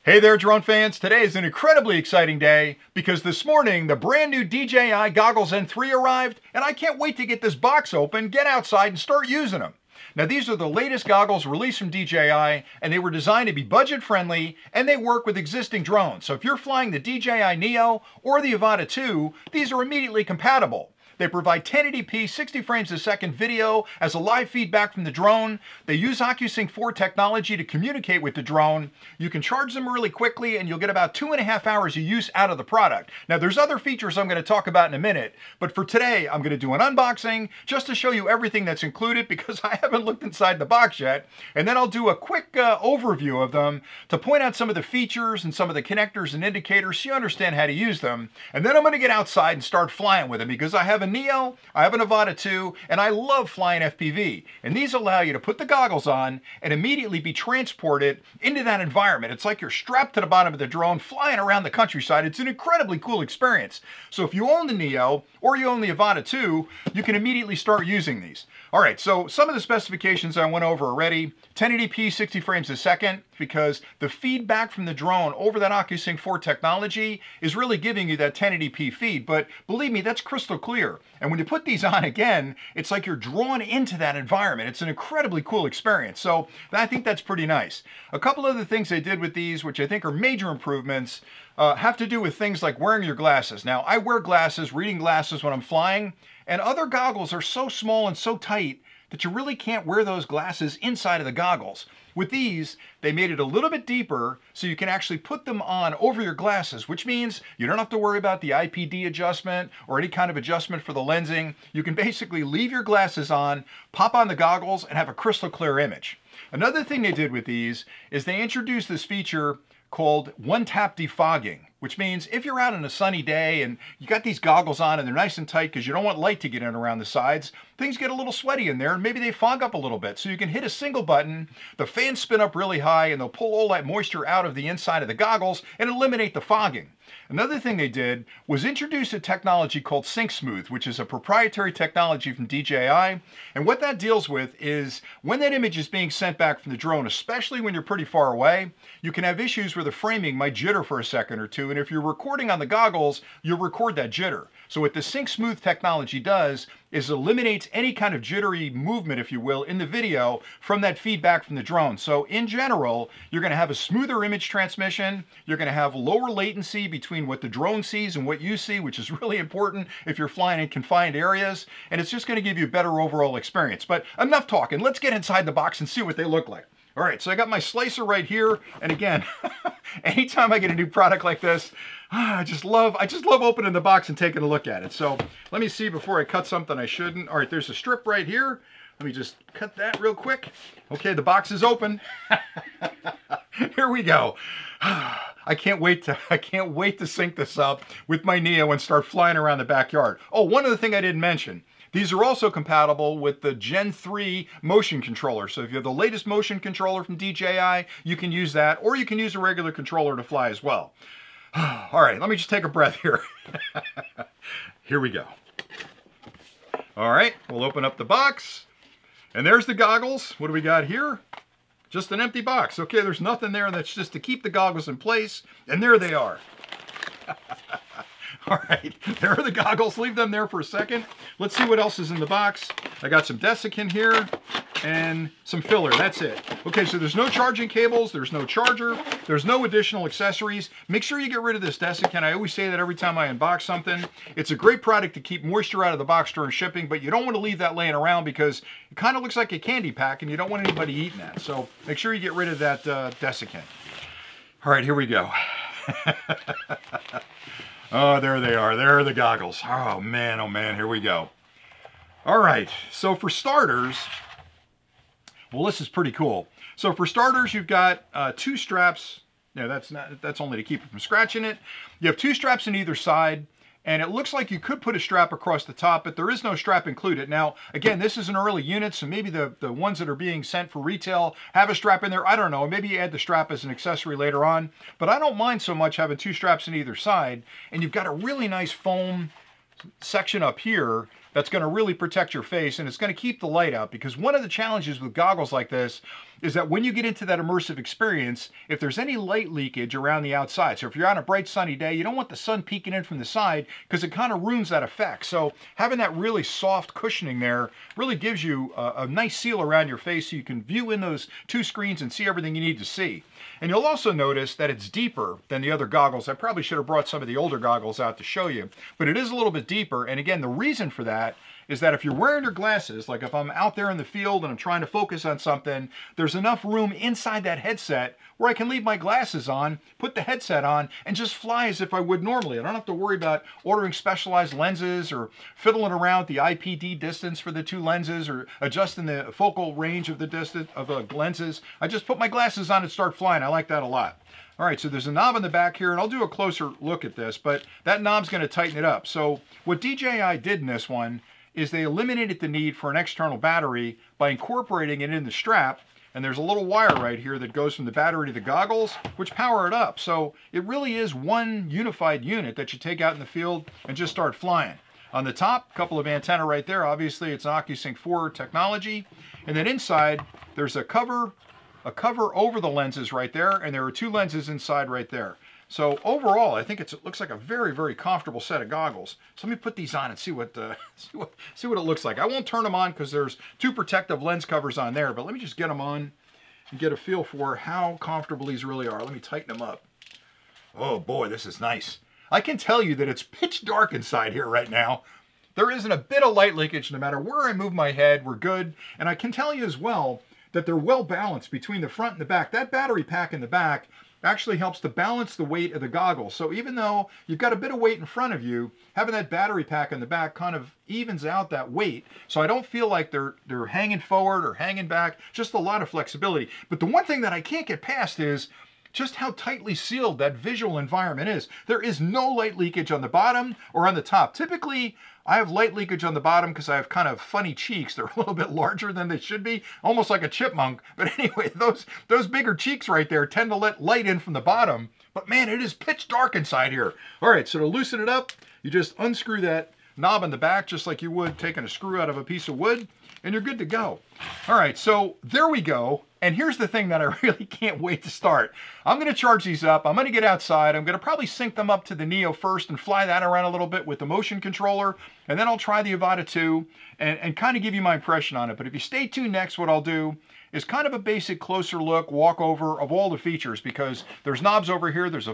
Hey there, drone fans. Today is an incredibly exciting day because this morning the brand new DJI Goggles N3 arrived, and I can't wait to get this box open, get outside, and start using them. Now, these are the latest goggles released from DJI, and they were designed to be budget friendly, and they work with existing drones. So if you're flying the DJI Neo or the Avata 2, these are immediately compatible. They provide 1080p 60 frames a second video as a live feedback from the drone. They use OcuSync 4 technology to communicate with the drone. You can charge them really quickly and you'll get about 2.5 hours of use out of the product. Now there's other features I'm going to talk about in a minute, but for today I'm going to do an unboxing just to show you everything that's included because I haven't looked inside the box yet. And then I'll do a quick overview of them to point out some of the features and some of the connectors and indicators so you understand how to use them. And then I'm going to get outside and start flying with them because I have a Neo, I have an Avata 2, and I love flying FPV. And these allow you to put the goggles on and immediately be transported into that environment. It's like you're strapped to the bottom of the drone flying around the countryside. It's an incredibly cool experience. So if you own the Neo or you own the Avata 2, you can immediately start using these. All right, so some of the specifications I went over already. 1080p 60 frames a second because the feedback from the drone over that OcuSync 4 technology is really giving you that 1080p feed. But believe me, that's crystal clear. And when you put these on again, it's like you're drawn into that environment. It's an incredibly cool experience. So I think that's pretty nice. A couple other things they did with these, which I think are major improvements, have to do with things like wearing your glasses. Now, I wear glasses, reading glasses when I'm flying, and other goggles are so small and so tight that you really can't wear those glasses inside of the goggles. With these, they made it a little bit deeper so you can actually put them on over your glasses, which means you don't have to worry about the IPD adjustment or any kind of adjustment for the lensing. You can basically leave your glasses on, pop on the goggles, and have a crystal clear image. Another thing they did with these is they introduced this feature called one-tap defogging, which means if you're out on a sunny day and you got these goggles on and they're nice and tight because you don't want light to get in around the sides, things get a little sweaty in there and maybe they fog up a little bit. So you can hit a single button, the fans spin up really high and they'll pull all that moisture out of the inside of the goggles and eliminate the fogging. Another thing they did was introduce a technology called Sync Smooth, which is a proprietary technology from DJI. And what that deals with is when that image is being sent back from the drone, especially when you're pretty far away, you can have issues where the framing might jitter for a second or two. And if you're recording on the goggles, you'll record that jitter. So what the Sync Smooth technology does is eliminates any kind of jittery movement, if you will, in the video from that feedback from the drone. So in general, you're going to have a smoother image transmission. You're going to have lower latency between what the drone sees and what you see, which is really important if you're flying in confined areas. And it's just going to give you a better overall experience. But enough talking. Let's get inside the box and see what they look like. All right, so I got my slicer right here. And again, anytime I get a new product like this, I just love opening the box and taking a look at it. So let me see before I cut something I shouldn't. All right, there's a strip right here. Let me just cut that real quick. Okay, the box is open. Here we go. I can't wait to sync this up with my Neo and start flying around the backyard. Oh, one other thing I didn't mention. These are also compatible with the Gen 3 motion controller. So if you have the latest motion controller from DJI, you can use that, or you can use a regular controller to fly as well. All right, let me just take a breath here. Here we go. All right, we'll open up the box. And there's the goggles. What do we got here? Just an empty box. Okay, there's nothing there. That's just to keep the goggles in place. And there they are. All right, there are the goggles. Leave them there for a second. Let's see what else is in the box. I got some desiccant here and some filler. That's it. Okay, so there's no charging cables. There's no charger. There's no additional accessories. Make sure you get rid of this desiccant. I always say that every time I unbox something. It's a great product to keep moisture out of the box during shipping, but you don't want to leave that laying around because it kind of looks like a candy pack and you don't want anybody eating that. So make sure you get rid of that desiccant. All right, here we go. Oh, there they are. There are the goggles. Oh man, here we go. All right, so for starters, well, this is pretty cool. So for starters, you've got two straps. Yeah, that's only to keep it from scratching it. You have two straps on either side. And it looks like you could put a strap across the top, but there is no strap included. Now, again, this is an early unit, so maybe the ones that are being sent for retail have a strap in there. I don't know. Maybe you add the strap as an accessory later on. But I don't mind so much having two straps on either side. And you've got a really nice foam section up here that's going to really protect your face, and it's going to keep the light out, because one of the challenges with goggles like this is that when you get into that immersive experience, if there's any light leakage around the outside, so if you're on a bright sunny day, you don't want the sun peeking in from the side because it kind of ruins that effect. So having that really soft cushioning there really gives you a nice seal around your face so you can view in those two screens and see everything you need to see. And you'll also notice that it's deeper than the other goggles. I probably should have brought some of the older goggles out to show you, but it is a little bit deeper. And again, the reason for that is that if you're wearing your glasses, like if I'm out there in the field and I'm trying to focus on something, there's enough room inside that headset where I can leave my glasses on, put the headset on, and just fly as if I would normally. I don't have to worry about ordering specialized lenses or fiddling around with the IPD distance for the two lenses or adjusting the focal range of the distance of the lenses. I just put my glasses on and start flying. I like that a lot. All right, so there's a knob in the back here, and I'll do a closer look at this, but that knob's going to tighten it up. So what DJI did in this one is they eliminated the need for an external battery by incorporating it in the strap, and there's a little wire right here that goes from the battery to the goggles, which power it up. So it really is one unified unit that you take out in the field and just start flying. On the top, a couple of antenna right there. Obviously, it's OcuSync 4 technology. And then inside, there's a cover over the lenses right there, and there are two lenses inside right there. So overall, I think it looks like a very, very comfortable set of goggles. So let me put these on and see what it looks like. I won't turn them on because there's two protective lens covers on there, but let me just get them on and get a feel for how comfortable these really are. Let me tighten them up. Oh boy, this is nice. I can tell you that it's pitch dark inside here right now. There isn't a bit of light leakage no matter where I move my head. We're good. And I can tell you as well that they're well balanced between the front and the back. That battery pack in the back actually helps to balance the weight of the goggles. So even though you've got a bit of weight in front of you, having that battery pack in the back kind of evens out that weight. So I don't feel like they're hanging forward or hanging back, just a lot of flexibility. But the one thing that I can't get past is just how tightly sealed that visual environment is. There is no light leakage on the bottom or on the top. Typically, I have light leakage on the bottom because I have kind of funny cheeks. They're a little bit larger than they should be, almost like a chipmunk. But anyway, those bigger cheeks right there tend to let light in from the bottom. But man, it is pitch dark inside here. All right, so to loosen it up, you just unscrew that knob in the back just like you would taking a screw out of a piece of wood, and you're good to go. All right, so there we go. And here's the thing that I really can't wait to start. I'm going to charge these up. I'm going to get outside. I'm going to probably sync them up to the Neo first and fly that around a little bit with the motion controller. And then I'll try the Avata 2 and kind of give you my impression on it. But if you stay tuned next, what I'll do is kind of a basic closer look, walk over of all the features, because there's knobs over here. There's a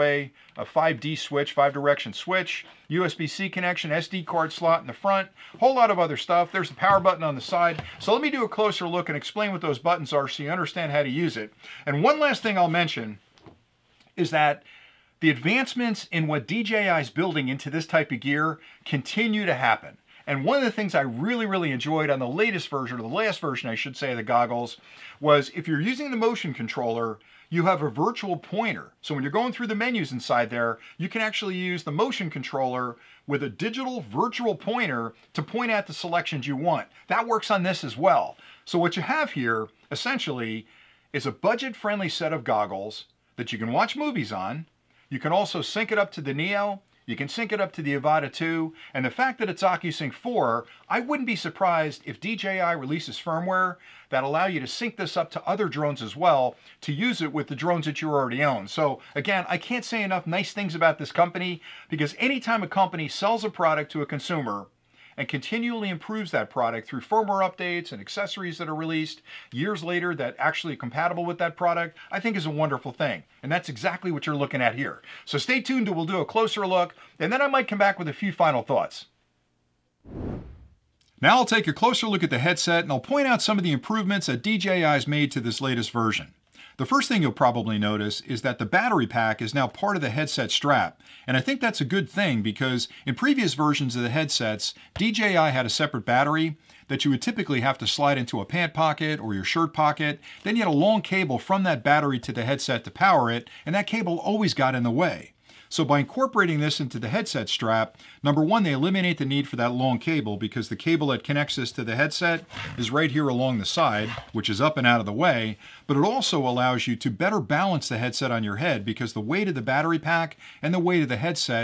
5D switch, 5-direction switch, USB-C connection, SD card slot in the front, a whole lot of other stuff. There's the power button on the side. So let me do a closer look and explain what those buttons are so you understand how to use it. And one last thing I'll mention is that the advancements in what DJI is building into this type of gear continue to happen. And one of the things I really, really enjoyed on the latest version, or the last version, I should say, of the goggles, was if you're using the motion controller, you have a virtual pointer. So when you're going through the menus inside there, you can actually use the motion controller with a digital virtual pointer to point at the selections you want. That works on this as well. So what you have here, essentially, is a budget-friendly set of goggles that you can watch movies on. You can also sync it up to the Neo. You can sync it up to the Avata 2, and the fact that it's OcuSync 4, I wouldn't be surprised if DJI releases firmware that allow you to sync this up to other drones as well to use it with the drones that you already own. So again, I can't say enough nice things about this company, because anytime a company sells a product to a consumer and continually improves that product through firmware updates and accessories that are released years later that actually are compatible with that product, I think is a wonderful thing. And that's exactly what you're looking at here. So stay tuned, we'll do a closer look, and then I might come back with a few final thoughts. Now I'll take a closer look at the headset, and I'll point out some of the improvements that DJI has made to this latest version. The first thing you'll probably notice is that the battery pack is now part of the headset strap. And I think that's a good thing, because in previous versions of the headsets, DJI had a separate battery that you would typically have to slide into a pant pocket or your shirt pocket. Then you had a long cable from that battery to the headset to power it, and that cable always got in the way. So by incorporating this into the headset strap, number one, they eliminate the need for that long cable, because the cable that connects this to the headset is right here along the side, which is up and out of the way. But it also allows you to better balance the headset on your head, because the weight of the battery pack and the weight of the headset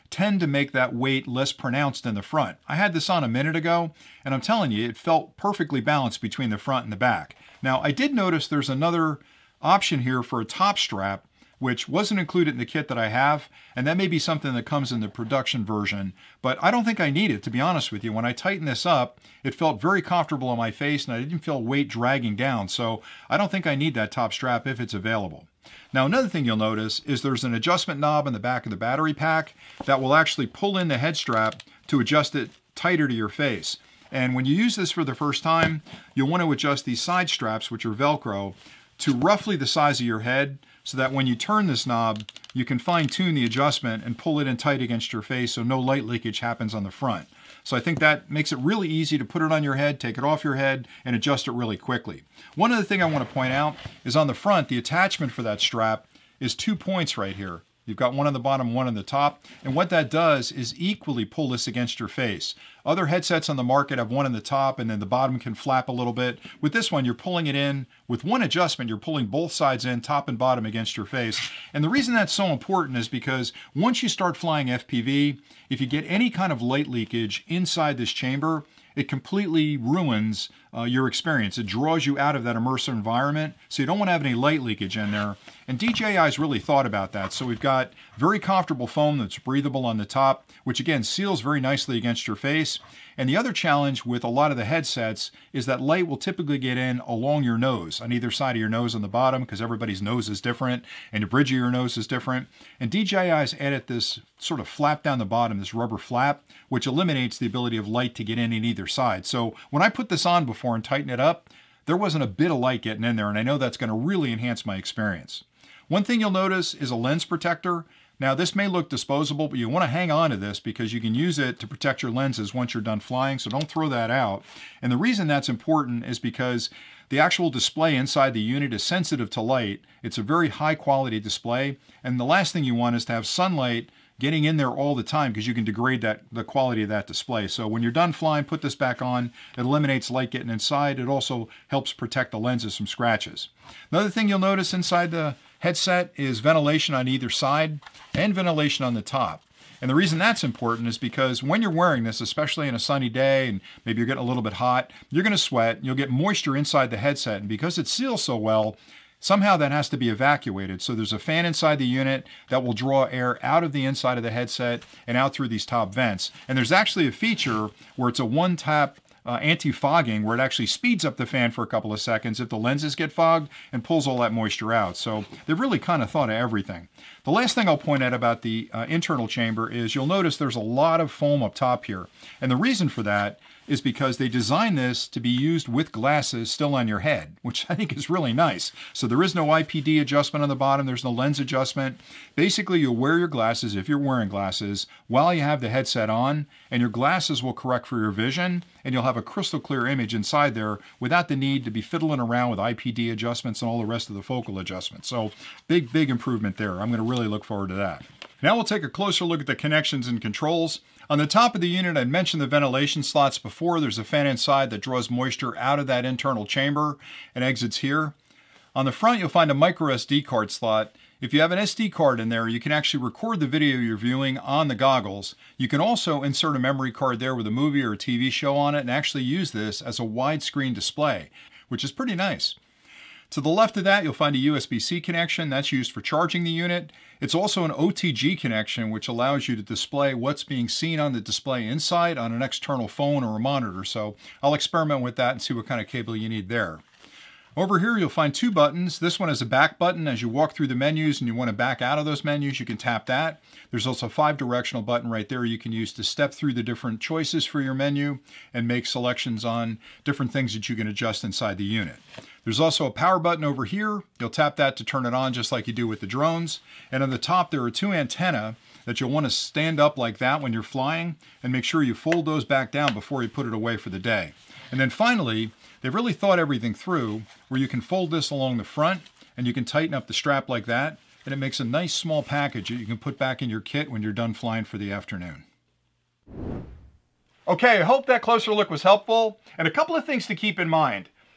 tend to make that weight less pronounced in the front. I had this on a minute ago, and I'm telling you, it felt perfectly balanced between the front and the back. Now, I did notice there's another option here for a top strap, which wasn't included in the kit that I have, and that may be something that comes in the production version, but I don't think I need it, to be honest with you. When I tightened this up, it felt very comfortable on my face, and I didn't feel weight dragging down, so I don't think I need that top strap if it's available. Now, another thing you'll notice is there's an adjustment knob in the back of the battery pack that will actually pull in the head strap to adjust it tighter to your face. And when you use this for the first time, you'll want to adjust these side straps, which are Velcro, to roughly the size of your head, so that when you turn this knob, you can fine-tune the adjustment and pull it in tight against your face so no light leakage happens on the front. So I think that makes it really easy to put it on your head, take it off your head, and adjust it really quickly. One other thing I want to point out is on the front, the attachment for that strap is 2 points right here. You've got one on the bottom, one on the top, and what that does is equally pull this against your face. Other headsets on the market have one on the top and then the bottom can flap a little bit. With this one, you're pulling it in. With one adjustment, you're pulling both sides in, top and bottom, against your face. And the reason that's so important is because once you start flying FPV, if you get any kind of light leakage inside this chamber, it completely ruins your experience. It draws you out of that immersive environment, so you don't want to have any light leakage in there. And DJI's really thought about that. So we've got very comfortable foam that's breathable on the top, which again seals very nicely against your face. And the other challenge with a lot of the headsets is that light will typically get in along your nose, on either side of your nose on the bottom, because everybody's nose is different and the bridge of your nose is different. And DJI's added this sort of flap down the bottom, this rubber flap, which eliminates the ability of light to get in either side. So when I put this on before and tighten it up, there wasn't a bit of light getting in there, and I know that's going to really enhance my experience. One thing you'll notice is a lens protector. Now, this may look disposable, but you want to hang on to this because you can use it to protect your lenses once you're done flying, so don't throw that out. And the reason that's important is because the actual display inside the unit is sensitive to light. It's a very high quality display, and the last thing you want is to have sunlight getting in there all the time because you can degrade the quality of that display. So when you're done flying, put this back on. It eliminates light getting inside. It also helps protect the lenses from scratches. Another thing you'll notice inside the headset is ventilation on either side and ventilation on the top. And the reason that's important is because when you're wearing this, especially on a sunny day and maybe you're getting a little bit hot, you're going to sweat, you'll get moisture inside the headset, and because it seals so well, somehow that has to be evacuated. So there's a fan inside the unit that will draw air out of the inside of the headset and out through these top vents. And there's actually a feature where it's a one-tap anti-fogging, where it actually speeds up the fan for a couple of seconds if the lenses get fogged and pulls all that moisture out. So they've really kind of thought of everything. The last thing I'll point out about the internal chamber is you'll notice there's a lot of foam up top here. And the reason for that is because they designed this to be used with glasses still on your head, which I think is really nice. So there is no IPD adjustment on the bottom, there's no lens adjustment. Basically, you'll wear your glasses, if you're wearing glasses, while you have the headset on, and your glasses will correct for your vision, and you'll have a crystal clear image inside there without the need to be fiddling around with IPD adjustments and all the rest of the focal adjustments. So big improvement there. I'm going to really look forward to that. Now we'll take a closer look at the connections and controls. On the top of the unit, I mentioned the ventilation slots before. There's a fan inside that draws moisture out of that internal chamber and exits here. On the front, you'll find a micro SD card slot. If you have an SD card in there, you can actually record the video you're viewing on the goggles. You can also insert a memory card there with a movie or a TV show on it and actually use this as a widescreen display, which is pretty nice. To the left of that, you'll find a USB-C connection. That's used for charging the unit. It's also an OTG connection, which allows you to display what's being seen on the display inside on an external phone or a monitor. So I'll experiment with that and see what kind of cable you need there. Over here, you'll find two buttons. This one is a back button. As you walk through the menus and you want to back out of those menus, you can tap that. There's also a 5-directional button right there you can use to step through the different choices for your menu and make selections on different things that you can adjust inside the unit. There's also a power button over here. You'll tap that to turn it on just like you do with the drones. And on the top, there are 2 antennae that you'll want to stand up like that when you're flying, and make sure you fold those back down before you put it away for the day. And then finally, they've really thought everything through where you can fold this along the front and you can tighten up the strap like that, and it makes a nice small package that you can put back in your kit when you're done flying for the afternoon. Okay, I hope that closer look was helpful. And a couple of things to keep in mind.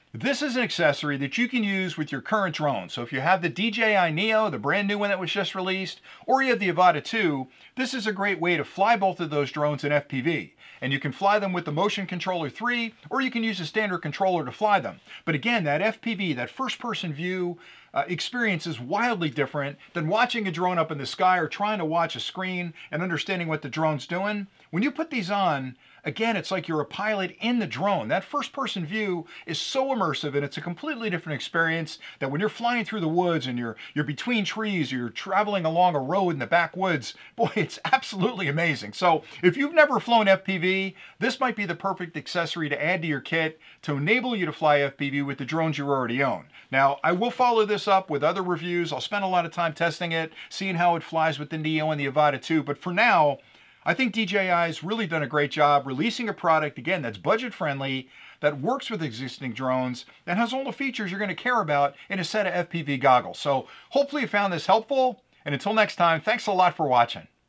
This is an accessory that you can use with your current drone. So if you have the DJI Neo, the brand new one that was just released, or you have the Avata 2, this is a great way to fly both of those drones in FPV. And you can fly them with the Motion Controller 3, or you can use a standard controller to fly them. But again, that FPV, that first-person view experience is wildly different than watching a drone up in the sky or trying to watch a screen and understanding what the drone's doing. When you put these on, again, it's like you're a pilot in the drone. That first-person view is so immersive, and it's a completely different experience that when you're flying through the woods and you're between trees, or you're traveling along a road in the backwoods, boy, it's absolutely amazing. So if you've never flown FPV, this might be the perfect accessory to add to your kit to enable you to fly FPV with the drones you already own. Now, I will follow this up with other reviews. I'll spend a lot of time testing it, seeing how it flies with the Neo and the Avata 2, but for now, I think DJI's really done a great job releasing a product, again, that's budget friendly, that works with existing drones, and has all the features you're going to care about in a set of FPV goggles. So hopefully you found this helpful, and until next time, thanks a lot for watching.